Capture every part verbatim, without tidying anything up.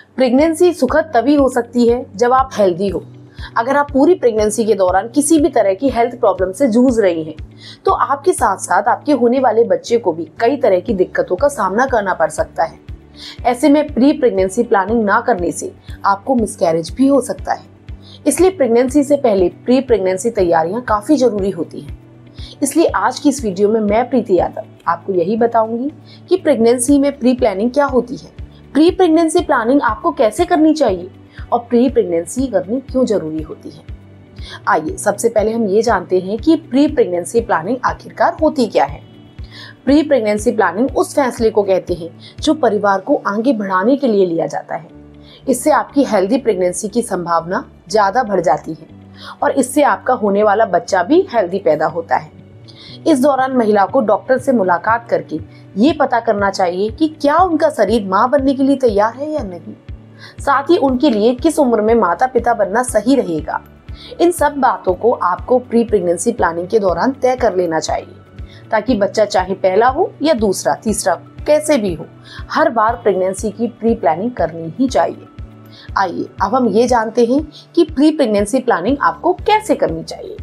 Pregnancy सुखद तभी हो सकती है जब आप हेल्दी हो। अगर आप पूरी प्रेगनेंसी के दौरान किसी भी तरह की हेल्थ प्रॉब्लम से जूझ रही हैं, तो आपके साथ साथ आपके होने वाले बच्चे को भी कई तरह की दिक्कतों का सामना करना पड़ सकता है। ऐसे में प्री प्रेगनेंसी प्लानिंग ना करने से आपको मिसकैरेज भी हो सकता है। इसलिए प्रेगनेंसी से पहले प्री प्रेगनेंसी तैयारियां काफी जरूरी होती हैं। इसलिए आज की इस वीडियो में मैं प्रीति यादव आपको यही बताऊंगी कि प्रेगनेंसी में प्री प्लानिंग क्या होती है, प्री प्रेगनेंसी प्लानिंग आपको कैसे करनी चाहिए और प्री प्रेगनेंसी करनी क्यों जरूरी होती है। आइए सबसे पहले हम ये जानते हैं कि प्री प्रेगनेंसी प्लानिंग आखिरकार होती क्या है। प्री प्रेगनेंसी प्लानिंग उस फैसले को कहते हैं जो परिवार को आगे बढ़ाने के लिए लिया जाता है। इससे आपकी हेल्दी प्रेगनेंसी की संभावना ज्यादा बढ़ जाती है और इससे आपका होने वाला बच्चा भी हेल्दी पैदा होता है। इस दौरान महिला को डॉक्टर से मुलाकात करके ये पता करना चाहिए कि क्या उनका शरीर मां बनने के लिए तैयार है या नहीं। साथ ही उनके लिए किस उम्र में माता पिता बनना सही रहेगा। इन सब बातों को आपको प्री प्रेगनेंसी प्लानिंग के दौरान तय कर लेना चाहिए, ताकि बच्चा चाहे पहला हो या दूसरा तीसरा कैसे भी हो, हर बार प्रेगनेंसी की प्री प्लानिंग करनी ही चाहिए। आइए अब हम ये जानते हैं कि प्री प्रेगनेंसी प्लानिंग आपको कैसे करनी चाहिए।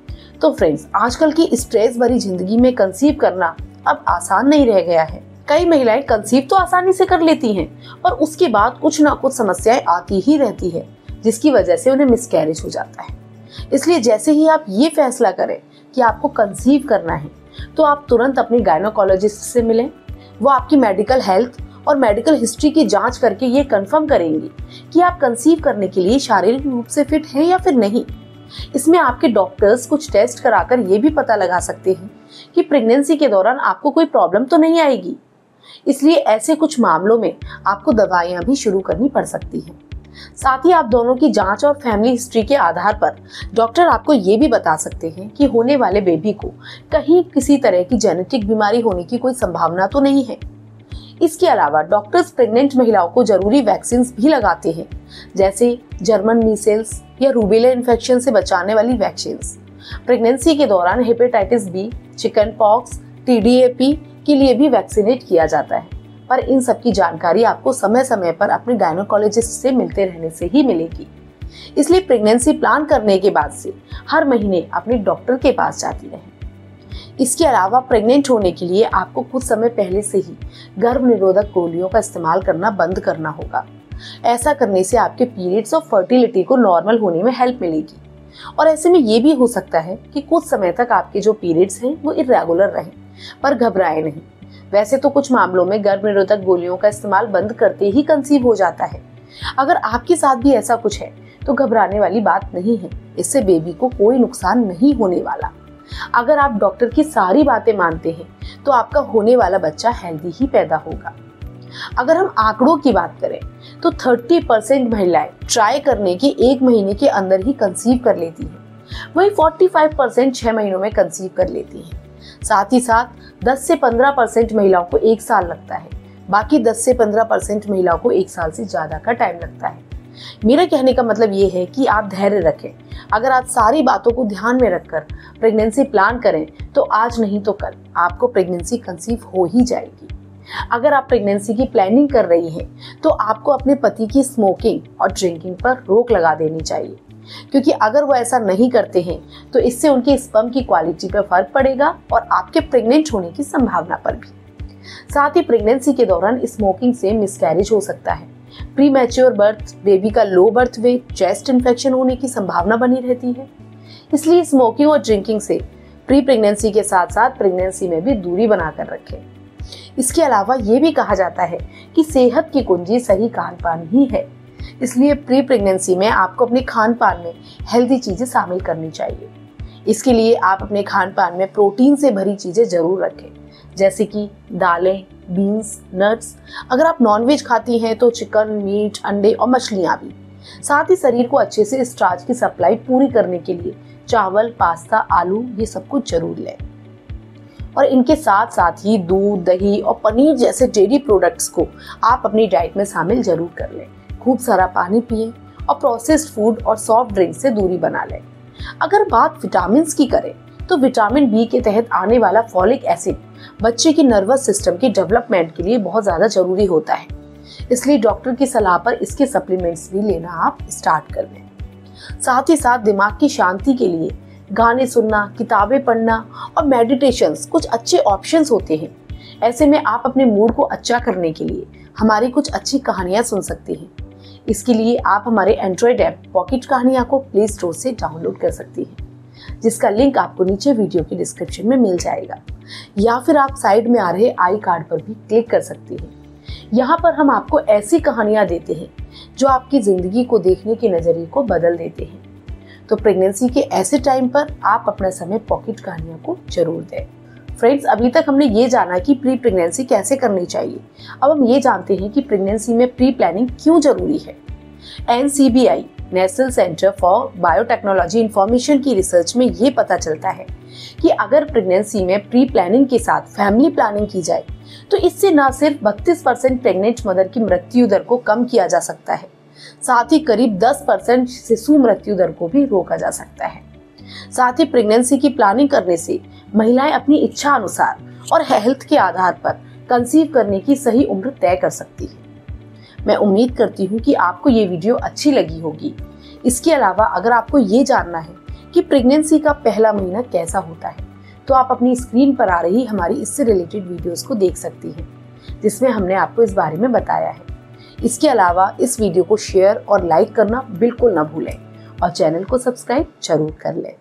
तो फ्रेंड्स, आजकल की स्ट्रेस भरी जिंदगी में कंसीव करना अब आसान नहीं रह गया है। कई महिलाएं कंसीव तो आसानी से कर लेती हैं और उसके बाद कुछ ना कुछ समस्याएं आती ही रहती है, जिसकी वजह से उन्हें मिसकैरेज हो जाता है। इसलिए जैसे ही आप ये फैसला करें कि आपको कंसीव करना है, तो आप तुरंत अपने गायनोकोलॉजिस्ट से मिलें। वो आपकी मेडिकल हेल्थ और मेडिकल हिस्ट्री की जांच करके ये कंफर्म करेंगे कि आप कंसीव करने के लिए शारीरिक रूप से फिट हैं या फिर नहीं। इसमें आपके डॉक्टर्स कुछ टेस्ट कराकर ये भी पता लगा सकते हैं कि प्रेगनेंसी के दौरान आपको कोई प्रॉब्लम तो नहीं आएगी। इसलिए ऐसे कुछ मामलों में आपको दवाइयां भी शुरू करनी पड़ सकती हैं। साथ ही आप दोनों की जांच और फैमिली हिस्ट्री के आधार पर डॉक्टर आपको ये भी बता सकते हैं कि होने वाले बेबी को कहीं किसी तरह की जेनेटिक बीमारी होने की कोई संभावना तो नहीं है। इसके अलावा डॉक्टर्स प्रेग्नेंट महिलाओं को जरूरी वैक्सीन भी लगाते हैं, जैसे जर्मन मीसेल्स या रूबेला इन्फेक्शन से बचाने वाली वैक्सीन। प्रेगनेंसी के दौरान hepatitis B, chicken pox, T D A P के लिए भी वैक्सीनेट किया जाता है, पर इन सब की जानकारी आपको समय समय पर अपने गायनोकोलॉजिस्ट से मिलते रहने से ही मिलेगी। इसलिए प्रेगनेंसी प्लान करने के बाद से हर महीने अपने डॉक्टर के पास जाती रहें। इसके अलावा प्रेग्नेंट होने के लिए आपको कुछ समय पहले से ही गर्भ निरोधक गोलियों का इस्तेमाल करना बंद करना होगा। ऐसा करने से आपके पीरियड्स और फर्टिलिटी को नॉर्मल होने में हेल्प मिलेगी। और ऐसे में ये भी हो सकता है कि कुछ समय तक आपके जो पीरियड्स हैं वो इरेगुलर रहें, पर घबराएं नहीं। वैसे तो कुछ मामलों में गर्भ निरोधक गोलियों का इस्तेमाल बंद करते ही कंसीव हो जाता है। अगर आपके साथ भी ऐसा कुछ है तो घबराने वाली बात नहीं है, इससे बेबी को कोई नुकसान नहीं होने वाला। अगर आप डॉक्टर की सारी बातें मानते हैं तो आपका होने वाला बच्चा हेल्दी ही पैदा होगा। अगर हम आंकड़ों की बात करें तो तीस परसेंट महिलाएं ट्राई करने के एक महीने के अंदर ही कंसीव कर लेती हैं, वहीं पैंतालीस परसेंट छह महीनों में कंसीव कर लेती हैं। साथ ही साथ दस से पंद्रह परसेंट महिलाओं को एक साल लगता है, बाकी दस से पंद्रह परसेंट महिलाओं को एक साल से ज्यादा का टाइम लगता है। मेरा कहने का मतलब ये है कि आप धैर्य रखें। अगर आप सारी बातों को ध्यान में रखकर प्रेगनेंसी प्लान करें तो आज नहीं तो कल आपको प्रेगनेंसी कंसीव हो ही जाएगी। अगर आप प्रेगनेंसी की प्लानिंग कर रही हैं तो आपको अपने पति की स्मोकिंग और ड्रिंकिंग पर रोक लगा देनी चाहिए, क्योंकि अगर वो ऐसा नहीं करते हैं तो इससे उनके स्पर्म की क्वालिटी पर फर्क पड़ेगा और आपके प्रेग्नेंट होने की संभावना पर भी। साथ ही प्रेगनेंसी के दौरान स्मोकिंग से मिसकैरेज हो सकता है, प्री मैच्योर बर्थ, बेबी का low birth weight, chest infection होने की संभावना बनी रहती है। इसलिए स्मोकिंग और ड्रिंकिंग से प्री प्रेगनेंसी के साथ साथ प्रेगनेंसी में भी दूरी बनाकर रखें। इसके अलावा ये भी कहा जाता है कि सेहत की कुंजी सही खान पान ही है। इसलिए प्री प्रेगनेंसी में आपको अपने खान पान में हेल्दी चीजें शामिल करनी चाहिए। इसके लिए आप अपने खान पान में प्रोटीन से भरी चीजें जरूर रखें, जैसे कि दालें, बीन्स, नट्स। अगर आप नॉनवेज खाती हैं तो चिकन, मीट, अंडे और मछलियां भी। साथ ही शरीर को अच्छे से स्टार्च की सप्लाई पूरी करने के लिए चावल, पास्ता, आलू ये सब कुछ जरूर लें। और इनके साथ साथ ही दूध, दही और पनीर जैसे डेयरी प्रोडक्ट्स को आप अपनी डाइट में शामिल जरूर कर लें। खूब सारा पानी पिएं और प्रोसेस्ड फूड और सॉफ्ट ड्रिंक से दूरी बना लें। अगर बात विटामिन की करें तो विटामिन बी के तहत आने वाला फॉलिक एसिड बच्चे की नर्वस सिस्टम के डेवलपमेंट के लिए बहुत ज्यादा जरूरी होता है। इसलिए डॉक्टर की सलाह पर इसके सप्लीमेंट्स भी लेना आप स्टार्ट कर दें। साथ ही साथ दिमाग की शांति के लिए गाने सुनना, किताबें पढ़ना और मेडिटेशंस कुछ अच्छे ऑप्शंस होते हैं। ऐसे में आप अपने मूड को अच्छा करने के लिए हमारी कुछ अच्छी कहानियां सुन सकते हैं। इसके लिए आप हमारे एंड्रॉयड ऐप पॉकेट कहानियां को प्ले स्टोर से डाउनलोड कर सकती हैं, जिसका लिंक आपको नीचे वीडियो के डिस्क्रिप्शन में मिल जाएगा, या फिर आप साइड में आ रहे आई कार्ड पर भी क्लिक कर सकती हैं। यहाँ पर हम आपको ऐसी कहानियां देते हैं जो आपकी जिंदगी को देखने के नजरिए को बदल देते हैं। तो प्रेगनेंसी के ऐसे टाइम पर आप अपना समय पॉकेट कहानियों को जरूर दें। फ्रेंड्स, अभी तक हमने ये जाना कि प्री प्रेगनेंसी कैसे करनी चाहिए। अब हम ये जानते हैं कि प्रेगनेंसी में प्री प्लानिंग क्यों जरूरी है। N C B I national center for biotechnology information की रिसर्च में ये पता चलता है कि अगर प्रेगनेंसी में प्री प्लानिंग के साथ फैमिली प्लानिंग की जाए तो इससे न सिर्फ बत्तीस परसेंट प्रेग्नेंट मदर की मृत्यु दर को कम किया जा सकता है, साथ ही करीब दस परसेंट शिशु मृत्यु दर को भी रोका जा सकता है। साथ ही प्रेगनेंसी की प्लानिंग करने से महिलाएं अपनी इच्छा अनुसार और हेल्थ के आधार पर कंसीव करने की सही उम्र तय कर सकती है। मैं उम्मीद करती हूँ कि आपको ये वीडियो अच्छी लगी होगी। इसके अलावा अगर आपको ये जानना है कि प्रेगनेंसी का पहला महीना कैसा होता है, तो आप अपनी स्क्रीन पर आ रही हमारी इससे रिलेटेड वीडियोस को देख सकती हैं, जिसमें हमने आपको इस बारे में बताया है। इसके अलावा इस वीडियो को शेयर और लाइक करना बिल्कुल ना भूलें और चैनल को सब्सक्राइब जरूर कर लें।